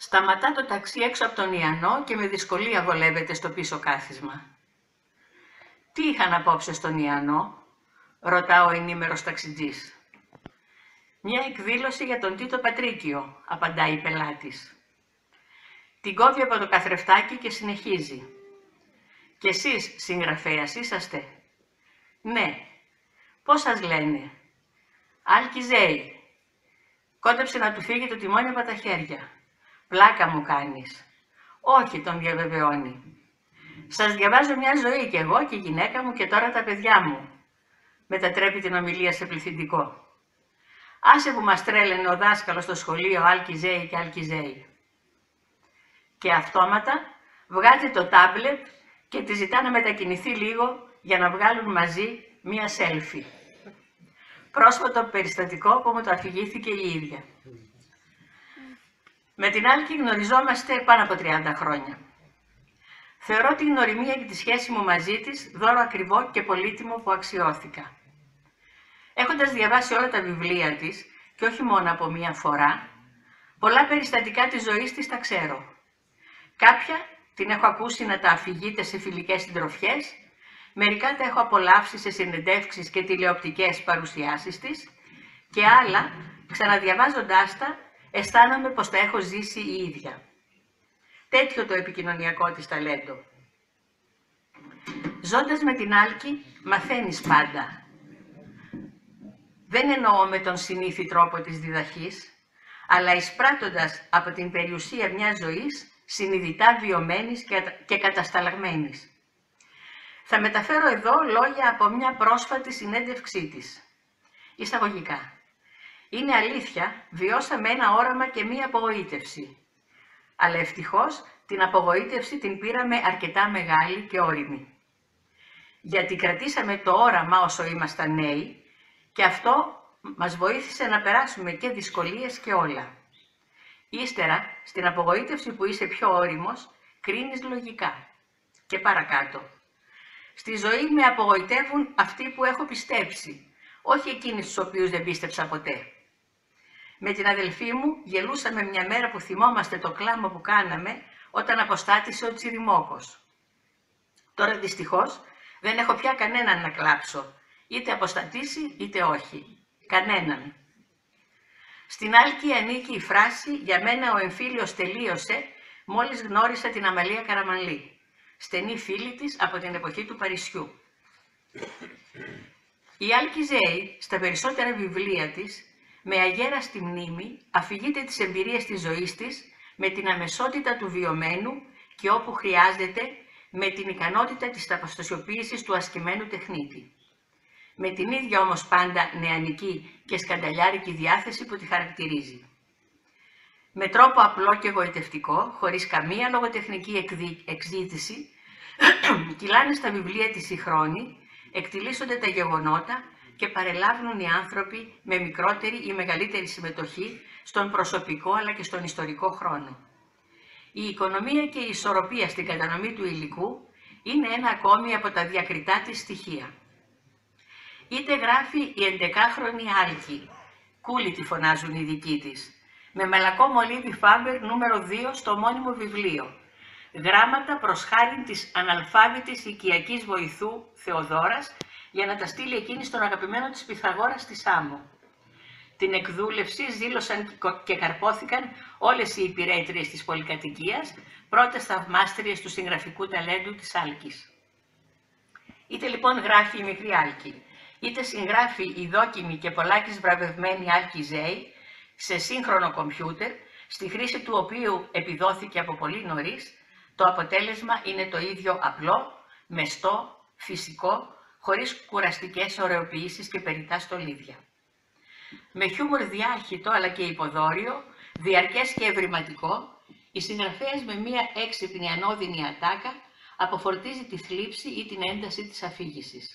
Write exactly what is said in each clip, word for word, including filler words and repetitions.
Σταματά το ταξί έξω από τον Ιαννό και με δυσκολία βολεύεται στο πίσω κάθισμα. «Τι είχαν απόψε στον Ιαννό?» ρωτά ο ενήμερος ταξιτζής. «Μια εκδήλωση για τον Τίτο Πατρίκιο», απαντάει η πελάτης. Την κόβει από το καθρεφτάκι και συνεχίζει. «Κι εσείς συγγραφέας είσαστε?» «Ναι». «Πώς σας λένε?» «Άλκη Ζέη». Κόντεψε να του φύγει το τιμόνι από τα χέρια. «Πλάκα μου κάνεις». «Όχι», τον διαβεβαιώνει. «Σας διαβάζω μια ζωή κι εγώ και η γυναίκα μου και τώρα τα παιδιά μου», μετατρέπει την ομιλία σε πληθυντικό. «Άσε που μας τρέλαινε ο δάσκαλος στο σχολείο Άλκη Ζέη και Άλκη Ζέη». Και αυτόματα βγάζει το τάμπλετ και τη ζητά να μετακινηθεί λίγο για να βγάλουν μαζί μία σέλφι. Πρόσφατο περιστατικό που μου το αφηγήθηκε η ίδια. Με την Άλκη γνωριζόμαστε πάνω από τριάντα χρόνια. Θεωρώ την γνωριμία και τη σχέση μου μαζί της δώρο ακριβό και πολύτιμο που αξιώθηκα. Έχοντας διαβάσει όλα τα βιβλία της, και όχι μόνο από μία φορά, πολλά περιστατικά της ζωής της τα ξέρω. Κάποια την έχω ακούσει να τα αφηγείται σε φιλικές συντροφιές, μερικά τα έχω απολαύσει σε συνεντεύξεις και τηλεοπτικές παρουσιάσεις της και άλλα, ξαναδιαβάζοντάς τα, αισθάνομαι πως τα έχω ζήσει η ίδια. Τέτοιο το επικοινωνιακό της ταλέντο. Ζώντας με την Άλκη, μαθαίνεις πάντα. Δεν εννοώ με τον συνήθι τρόπο της διδαχής, αλλά εισπράττοντας από την περιουσία μιας ζωής, συνειδητά βιωμένης και κατασταλαγμένης. Θα μεταφέρω εδώ λόγια από μια πρόσφατη συνέντευξή της. Εισαγωγικά. Είναι αλήθεια, βιώσαμε ένα όραμα και μία απογοήτευση. Αλλά ευτυχώς την απογοήτευση την πήραμε αρκετά μεγάλη και όριμη. Γιατί κρατήσαμε το όραμα όσο ήμασταν νέοι και αυτό μας βοήθησε να περάσουμε και δυσκολίες και όλα. Ύστερα, στην απογοήτευση που είσαι πιο όριμος, κρίνεις λογικά. Και παρακάτω. Στη ζωή με απογοητεύουν αυτοί που έχω πιστέψει, όχι εκείνοι στους οποίους δεν πίστεψα ποτέ. Με την αδελφή μου γελούσαμε μια μέρα που θυμόμαστε το κλάμα που κάναμε όταν αποστάτησε ο Τσιριμόκος. Τώρα δυστυχώς δεν έχω πια κανέναν να κλάψω, είτε αποστατήσει είτε όχι. Κανέναν. Στην Άλκη ανήκει η φράση «Για μένα ο εμφύλιος τελείωσε» μόλις γνώρισα την Αμαλία Καραμανλή, στενή φίλη της από την εποχή του Παρισιού. Η Άλκη Ζέη, στα περισσότερα βιβλία της, με αγέραστη μνήμη, αφηγείται τις εμπειρίες της ζωής της με την αμεσότητα του βιωμένου και όπου χρειάζεται με την ικανότητα της ταποστοσιοποίησης του ασκημένου τεχνίτη. Με την ίδια όμως πάντα νεανική και σκανταλιάρικη διάθεση που τη χαρακτηρίζει. Με τρόπο απλό και γοητευτικό, χωρίς καμία λογοτεχνική εξήτηση, κυλάνε στα βιβλία της οι χρόνοι, εκτιλήσονται τα γεγονότα και παρελάβουν οι άνθρωποι με μικρότερη ή μεγαλύτερη συμμετοχή στον προσωπικό αλλά και στον ιστορικό χρόνο. Η οικονομία και η ισορροπία στην κατανομή του υλικού είναι ένα ακόμη από τα διακριτά της στοιχεία. Είτε γράφει η εντεκάχρονη Άλκη, Κούλη τη φωνάζουν οι δικοί της, με μαλακό μολύβι Φάμπερ νούμερο δύο στο μόνιμο βιβλίο, γράμματα προς χάριν της αναλφάβητης οικιακής βοηθού Θεοδόρας για να τα στείλει εκείνη στον αγαπημένο της Πυθαγόρα στη Σάμο. Την εκδούλευση ζήλωσαν και καρπόθηκαν όλες οι υπηρέτριες της πολυκατοικίας, πρώτες θαυμάστριες του συγγραφικού ταλέντου της Άλκης. Είτε λοιπόν γράφει η μικρή Άλκη, είτε συγγράφει η δόκιμη και πολλάκις βραβευμένη Άλκη Ζέη σε σύγχρονο κομπιούτερ, στη χρήση του οποίου επιδόθηκε από πολύ νωρίς, το αποτέλεσμα είναι το ίδιο απλό, μεστό, φυσικό, χωρίς κουραστικές ωρεοποιήσεις και περιττά στολίδια. Με χιούμορ διάχυτο αλλά και υποδόριο, διαρκές και ευρηματικό, η συγγραφέας με μία έξυπνη ανώδυνη ατάκα αποφορτίζει τη θλίψη ή την ένταση της αφήγησης.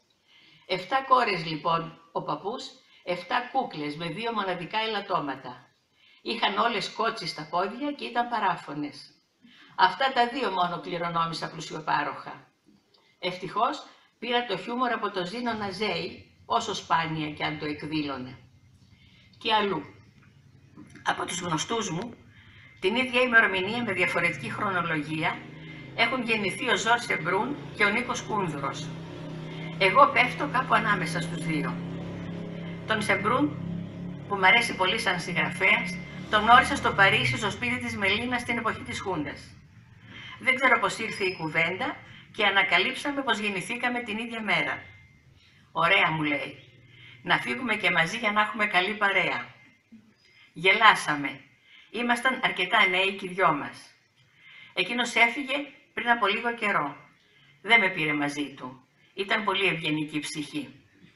Εφτά κόρες λοιπόν ο παππούς, εφτά κούκλες με δύο μοναδικά ελαττώματα. Είχαν όλες κότσι στα πόδια και ήταν παράφωνες. Αυτά τα δύο μόνο κληρονόμησα πλουσιοπάροχα. Ευτυχώς πήρα το χιούμορ από το Ζήνωνα Ζέη, όσο σπάνια κι αν το εκδήλωνε. Και αλλού. Από τους γνωστούς μου, Την ίδια ημερομηνία με διαφορετική χρονολογία έχουν γεννηθεί ο Ζορς Σεμπρούν και ο Νίκος Κούνδουρος. Εγώ πέφτω κάπου ανάμεσα στους δύο. Τον Σεμπρούν, που μ' αρέσει πολύ σαν συγγραφέας, τον γνώρισα στο Παρίσι, στο σπίτι της Μελίνας στην εποχή της Χούντας. Δεν ξέρω πώς ήρθε η κουβέντα και ανακαλύψαμε πως γεννηθήκαμε την ίδια μέρα. «Ωραία», μου λέει, «να φύγουμε και μαζί για να έχουμε καλή παρέα». Γελάσαμε. Ήμασταν αρκετά νέοι και οι δυο μας. Εκείνος έφυγε πριν από λίγο καιρό. Δεν με πήρε μαζί του. Ήταν πολύ ευγενική ψυχή.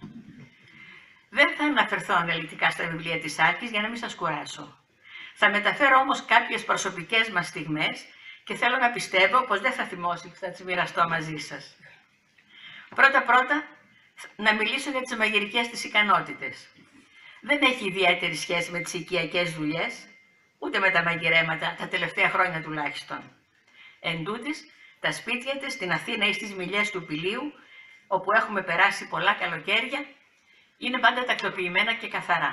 Δεν θα αναφερθώ αναλυτικά στα βιβλία της Άλκης για να μην σας κουράσω. Θα μεταφέρω όμως κάποιες προσωπικές μας στιγμές και θέλω να πιστεύω πως δεν θα θυμώσει που θα τις μοιραστώ μαζί σας. Πρώτα-πρώτα, να μιλήσω για τις μαγειρικές της ικανότητες. Δεν έχει ιδιαίτερη σχέση με τις οικιακές δουλειές, ούτε με τα μαγειρέματα, τα τελευταία χρόνια τουλάχιστον. Εν τούτης, τα σπίτια της στην Αθήνα ή στις μιλιές του Πηλίου, όπου έχουμε περάσει πολλά καλοκαίρια, είναι πάντα τακτοποιημένα και καθαρά.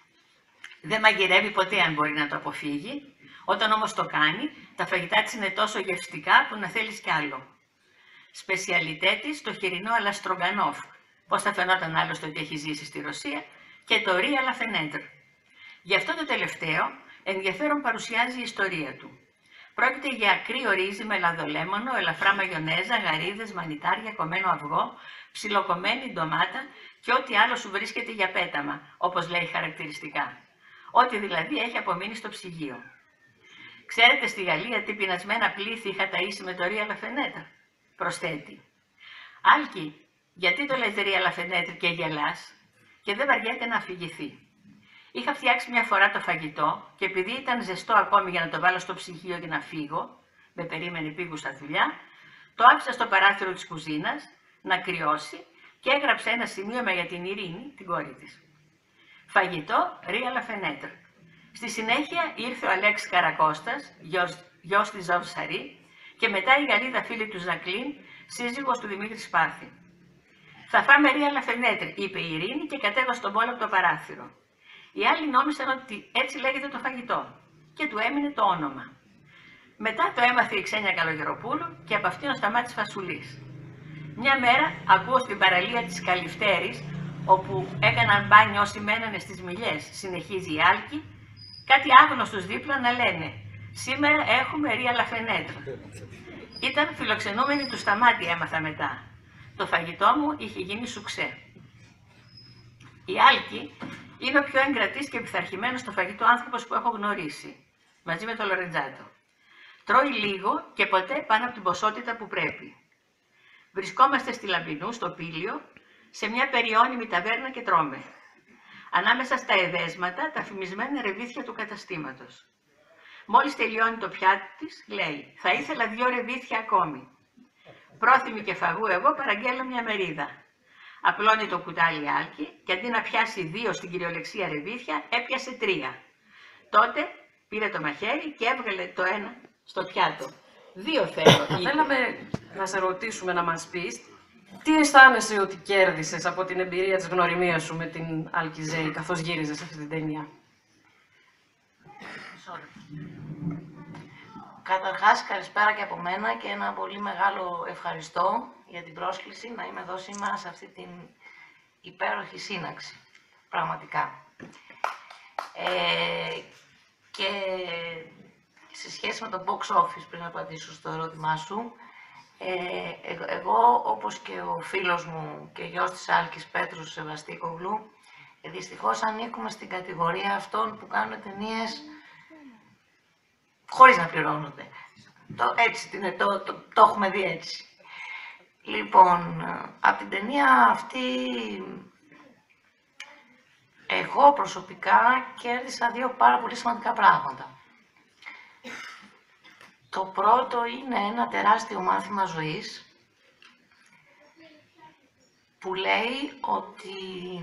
Δεν μαγειρεύει ποτέ αν μπορεί να το αποφύγει. Όταν όμως το κάνει, τα φαγητά της είναι τόσο γευστικά που να θέλεις κι άλλο. Σπεσιαλιτέ της το χοιρινό αλαστρογκανόφ, πώς θα φαινόταν άλλωστε ότι έχει ζήσει στη Ρωσία, και το ρί αλα φενέντρ. Γι' αυτό το τελευταίο ενδιαφέρον παρουσιάζει η ιστορία του. Πρόκειται για κρύο ρύζι με λαδολέμονο, ελαφρά μαγιονέζα, γαρίδες, μανιτάρια, κομμένο αυγό, ψιλοκομμένη ντομάτα και ό,τι άλλο σου βρίσκεται για πέταμα, όπως λέει χαρακτηριστικά. Ό,τι δηλαδή έχει απομείνει στο ψυγείο. Ξέρετε στη Γαλλία τι πεινασμένα πλήθη είχα ταΐσει με το ρί αλα φενέντρ, προσθέτει. Άλκη, γιατί το λες ρί αλα φενέντρ και γελάς, και δεν βαριέται να αφηγηθεί. Είχα φτιάξει μια φορά το φαγητό και επειδή ήταν ζεστό ακόμη για να το βάλω στο ψυγείο και να φύγω, με περίμενε πήγουσα δουλειά, το άφησα στο παράθυρο της κουζίνας να κρυώσει και έγραψε ένα σημείωμα για την Ειρήνη, την κόρη της. Φαγητό ρί αλα φενέντρ. Στη συνέχεια ήρθε ο Αλέξης Καρακώστας, γιος, γιος της Ζορς Σαρή, και μετά η Γαλλίδα φίλη του Ζακλίν, σύζυγος του Δημήτρη Σπάρθη. «Θα φάμε ρί αλα φενέντρ», είπε η Ειρήνη και κατέβασε τον μπόλο από το παράθυρο. Οι άλλοι νόμισαν ότι έτσι λέγεται το φαγητό και του έμεινε το όνομα. Μετά το έμαθε η Ξένια Καλογεροπούλου και από αυτήν ο Σταμάτης Φασουλής. Μια μέρα ακούω στην παραλία της Καλυφτέρης, όπου έκαναν μπάνιο όσοι μένανε στις μιλιές, συνεχίζει η Άλκη, κάτι άγνωστος δίπλα να λένε «Σήμερα έχουμε ρί αλα φενέντρ». Ήταν φιλοξενούμενοι του Σταμάτη, έμαθα μετά. Το φαγητό μου είχε γίνει σουξέ. Η Άλκη είναι ο πιο εγκρατής και πειθαρχημένος στο φαγητό άνθρωπος που έχω γνωρίσει, μαζί με τον Λορεντζάτο. Τρώει λίγο και ποτέ πάνω από την ποσότητα που πρέπει. Βρισκόμαστε στη Λαμπινού, στο Πήλιο, σε μια περιώνυμη ταβέρνα και τρώμε. Ανάμεσα στα εδέσματα, τα φημισμένα ρεβίθια του καταστήματος. Μόλις τελειώνει το πιάτι της, λέει «Θα ήθελα δύο ρεβίθια ακόμη». Πρόθυμη και φαγού εγώ παραγγέλω μια μερίδα. Απλώνει το κουτάλι Άλκη και αντί να πιάσει δύο στην κυριολεξία ρεβίθια, έπιασε τρία. Τότε πήρε το μαχαίρι και έβγαλε το ένα στο πιάτο. Δύο θέλω. Θα θέλαμε να σε ρωτήσουμε να μας πεις τι αισθάνεσαι ότι κέρδισες από την εμπειρία της γνωριμίας σου με την Άλκη Ζέη καθώς γύριζες αυτή την ταινία. Καταρχάς, καλησπέρα και από μένα και ένα πολύ μεγάλο ευχαριστώ για την πρόσκληση να είμαι εδώ σήμερα σε αυτή την υπέροχη σύναξη, πραγματικά. Ε, και σε σχέση με το box office, πριν απαντήσω στο ερώτημά σου, ε, εγώ, όπως και ο φίλος μου και γιος της Άλκης Πέτρους Σεβαστίκογλου, ε, δυστυχώς ανήκουμε στην κατηγορία αυτών που κάνουν ταινίες χωρίς να πληρώνονται. Το, έτσι, το, το, το, το έχουμε δει έτσι. Λοιπόν, από την ταινία αυτή, εγώ προσωπικά κέρδισα δύο πάρα πολύ σημαντικά πράγματα. Το πρώτο είναι ένα τεράστιο μάθημα ζωής που λέει ότι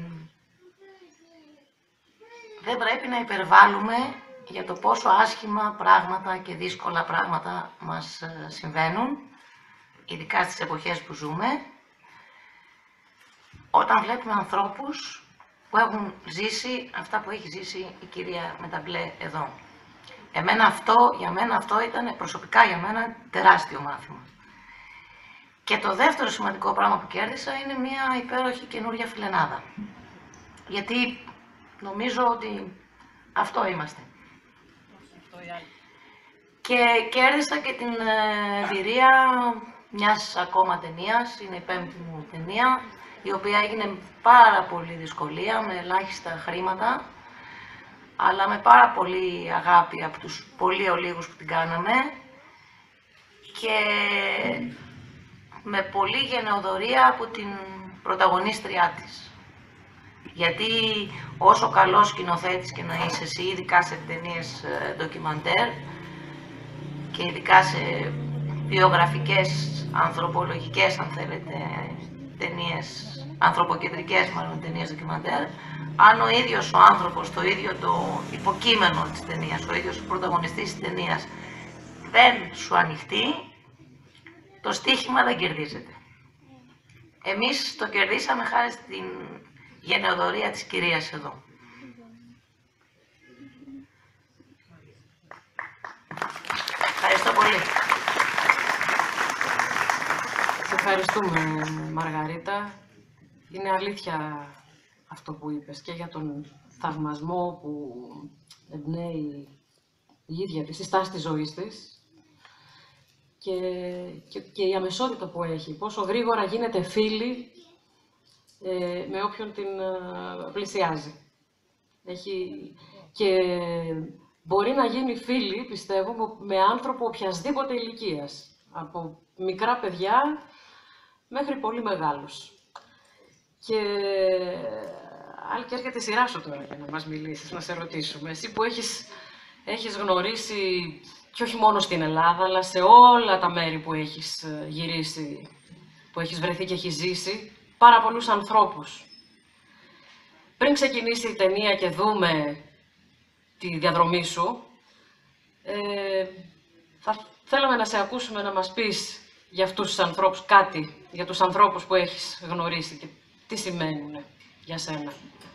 δεν πρέπει να υπερβάλλουμε για το πόσο άσχημα πράγματα και δύσκολα πράγματα μας συμβαίνουν, ειδικά στις εποχές που ζούμε, όταν βλέπουμε ανθρώπους που έχουν ζήσει αυτά που έχει ζήσει η κυρία με τα μπλε εδώ. εμένα αυτό, για μένα αυτό ήταν προσωπικά για μένα τεράστιο μάθημα. Και το δεύτερο σημαντικό πράγμα που κέρδισα είναι μια υπέροχη καινούρια φιλενάδα. Γιατί νομίζω ότι αυτό είμαστε. Και κέρδισα και την εμπειρία μιας ακόμα ταινίας, είναι η πέμπτη μου ταινία, η οποία έγινε πάρα πολύ δυσκολία, με ελάχιστα χρήματα, αλλά με πάρα πολύ αγάπη από τους πολύ ολίγους που την κάναμε και με πολύ γενεοδορία από την πρωταγωνίστριά της. Γιατί όσο καλός σκηνοθέτης και να είσαι εσύ, ειδικά σε ταινίες ντοκιμαντέρ και ειδικά σε βιογραφικές, ανθρωπολογικές, αν θέλετε, ταινίες, ανθρωποκεντρικές μάλλον ταινίες ντοκιμαντέρ, αν ο ίδιος ο άνθρωπος, το ίδιο το υποκείμενο της ταινίας, ο ίδιος ο πρωταγωνιστής της ταινίας δεν σου ανοιχτεί, το στοίχημα δεν κερδίζεται. Εμείς το κερδίσαμε χάρη στην γενεοδορία της κυρίας εδώ. Ευχαριστώ πολύ. Σε ευχαριστούμε, Μαργαρίτα. Είναι αλήθεια αυτό που είπες και για τον θαυμασμό που εμπνέει η ίδια της, η στάση της ζωής της και, και, και η αμεσότητα που έχει, πόσο γρήγορα γίνεται φίλη ε, με όποιον την ε, πλησιάζει. Έχει, και μπορεί να γίνει φίλη, πιστεύω, με άνθρωπο οποιασδήποτε ηλικίας, από μικρά παιδιά μέχρι πολύ μεγάλους. Και άλλη και έρχεται η σειρά σου τώρα για να μας μιλήσεις, να σε ρωτήσουμε. Εσύ που έχεις, έχεις γνωρίσει, και όχι μόνο στην Ελλάδα, αλλά σε όλα τα μέρη που έχεις γυρίσει, που έχεις βρεθεί και έχεις ζήσει, πάρα πολλούς ανθρώπους. Πριν ξεκινήσει η ταινία και δούμε τη διαδρομή σου, ε, θα θέλαμε να σε ακούσουμε να μας πεις για αυτούς τους ανθρώπους κάτι, για τους ανθρώπους που έχεις γνωρίσει και τι σημαίνουν για σένα.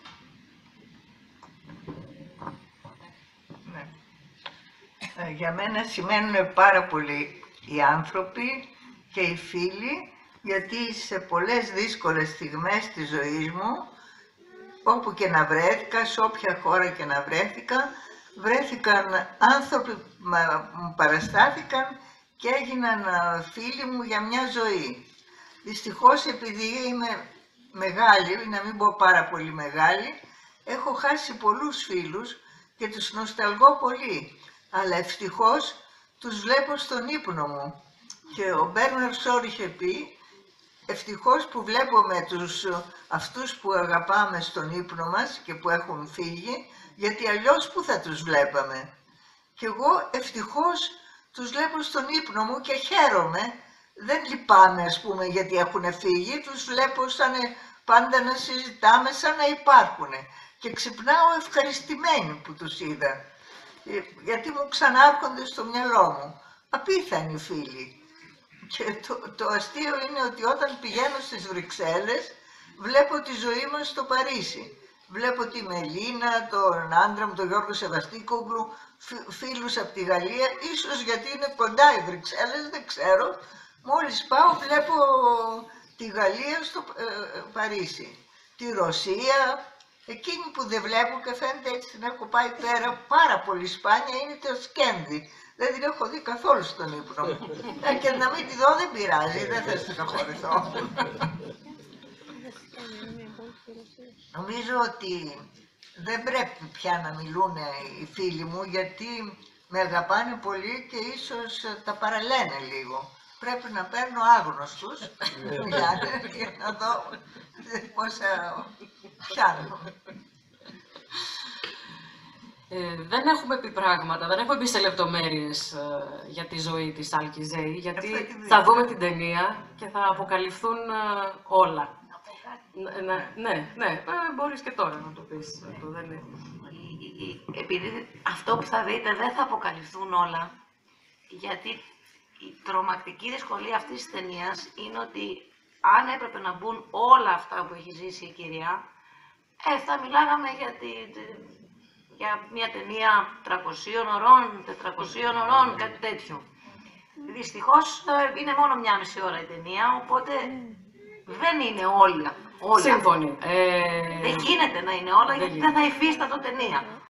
Ναι. Ε, για μένα σημαίνουν πάρα πολύ οι άνθρωποι και οι φίλοι, γιατί σε πολλές δύσκολες στιγμές της ζωής μου, όπου και να βρέθηκα, σε όποια χώρα και να βρέθηκα, βρέθηκαν άνθρωποι που μου παραστάθηκαν και έγιναν φίλοι μου για μια ζωή. Δυστυχώς, επειδή είμαι μεγάλη, να μην πω πάρα πολύ μεγάλη, έχω χάσει πολλούς φίλους και τους νοσταλγώ πολύ. Αλλά ευτυχώς τους βλέπω στον ύπνο μου. Και ο Μπέρναρντ Σόρ είχε πει, ευτυχώς που βλέπουμε τους, αυτούς που αγαπάμε στον ύπνο μας και που έχουν φύγει, γιατί αλλιώς που θα τους βλέπαμε. Και εγώ ευτυχώς τους βλέπω στον ύπνο μου και χαίρομαι. Δεν λυπάμαι, ας πούμε, γιατί έχουν φύγει, τους βλέπω σαν πάντα να συζητάμε, σαν να υπάρχουν. Και ξυπνάω ευχαριστημένη που τους είδα, γιατί μου ξανάρχονται στο μυαλό μου. Απίθανοι φίλοι. Και το, το αστείο είναι ότι όταν πηγαίνω στις Βρυξέλλες, βλέπω τη ζωή μας στο Παρίσι. Βλέπω τη Μελίνα, τον άντρα μου, τον Γιώργο Σεβαστίκογλου, φίλους από τη Γαλλία, ίσως γιατί είναι κοντά οι Βρυξέλλες, δεν ξέρω. Μόλις πάω βλέπω τη Γαλλία στο ε, Παρίσι, τη Ρωσία, εκείνη που δεν βλέπω και φαίνεται έτσι την έχω πάει πέρα πάρα πολύ σπάνια είναι το Σκένδη. Δεν την έχω δει καθόλου στον ύπνο μου. ε, και να μην τη δω δεν πειράζει, δεν θα στεναχωρηθώ. Νομίζω ότι δεν πρέπει πια να μιλούν οι φίλοι μου, γιατί με αγαπάνε πολύ και ίσως τα παραλένε λίγο. Πρέπει να παίρνω άγνωστους, για, για να δω πόσα πιάνω. Ε, δεν έχουμε πει πράγματα, δεν έχουμε πει σε λεπτομέρειες ε, για τη ζωή της Άλκη Ζέη, γιατί θα δούμε την ταινία και θα αποκαλυφθούν ε, όλα. Ναι, ναι, ναι, ε, μπορείς και τώρα να το πεις. Αυτό δεν είναι. Επειδή αυτό που θα δείτε δεν θα αποκαλυφθούν όλα, γιατί η τρομακτική δυσκολία αυτής της ταινίας είναι ότι αν έπρεπε να μπουν όλα αυτά που έχει ζήσει η κυρία, ε, θα μιλάγαμε για τη, τη, για μια ταινία τριακοσίων ωρών, τετρακοσίων ωρών, κάτι τέτοιο. Δυστυχώς ε, είναι μόνο μια μισή ώρα η ταινία, οπότε δεν είναι όλα. όλα. Σύμφωνοι. Ε, Δεν γίνεται να είναι όλα, δεν γιατί γίνεται. δεν θα υφίστατο ταινία.